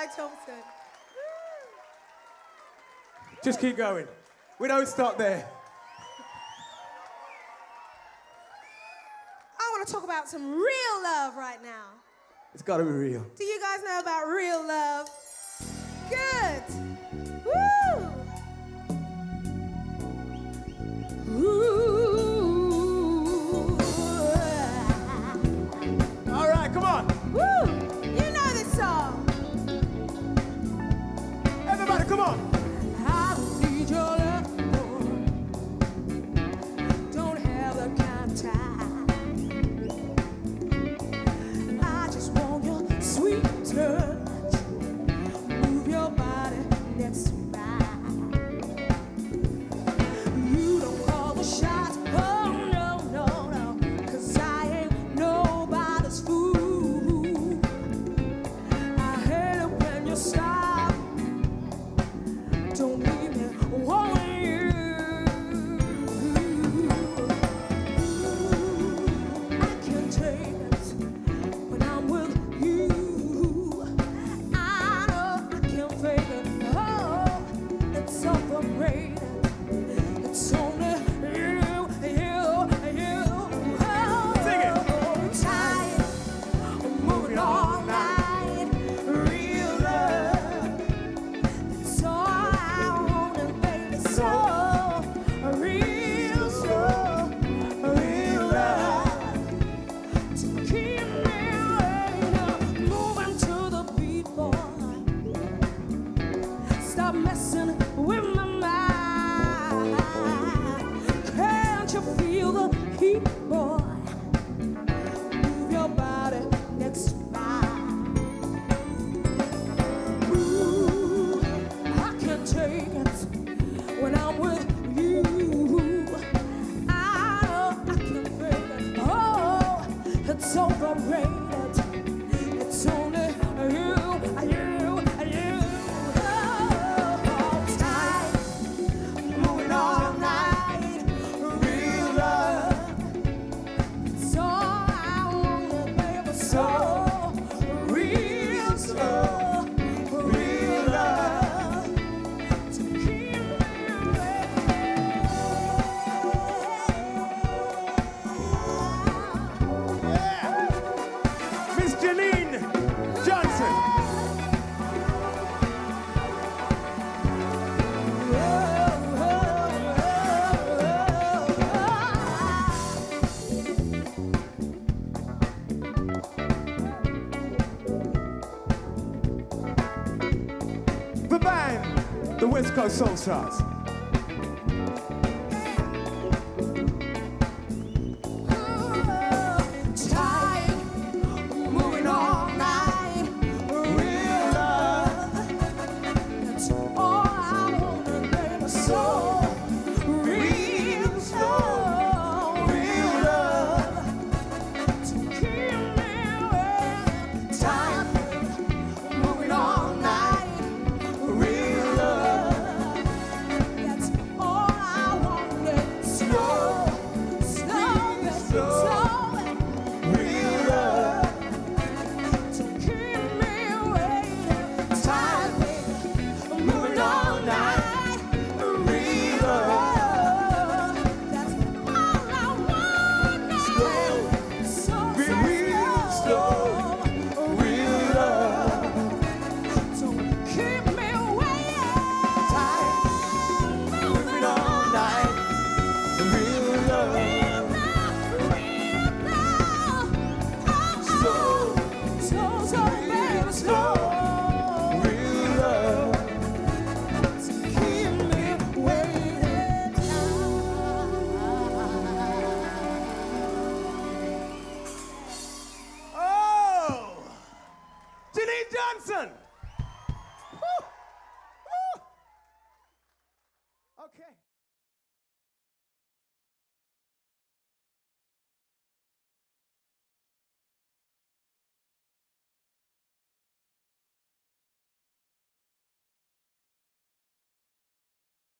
Guy Thompson. Just keep going. We don't stop there. I want to talk about some real love right now. It's got to be real. Do you guys know about real love? Good. Woo! Ooh. All right, come on. Woo! You know this song. Everybody, come on. I need your love, Lord. Don't have the kind of time. I just want your sweet touch. Move your body next to mine. You don't call the shots. Oh, no, no, no. 'Cause I ain't nobody's fool. I hate it when you stop. Don't leave me wanting you. I can't take it when I'm with you. I know I can't fake it. Oh, it's overrated. It's only you. Sing it. Oh, tired of moving all night. Real love. So I want it, baby, so real love to keep me waiting, moving to the beat, boy. Stop messing with my mind. Can't you feel the heat, boy? Move your body next to mine. Ooh, I can't take it when I'm with you. I know I can't fake it. Oh, it's overrated. It's only you. Oh, tight, moving all night. Real love. So I want it, baby, so real slow. Real love to keep me Miss Janine Johnson. The band, the West Coast Soul Stars. Tight, moving all night. Real love. That's all I wanna, baby. So real slow. Real love to keep me waiting. Tight, moving all night. Real love. That's all I wanted. Slow, slow, slow. Real love to keep me waiting. Tired, baby, moving all night. Real love, that's all I want. Slow, Be real slow. real love to keep me waiting. Tired, moving all night. Real love. Real love. Oh! Janine Johnson!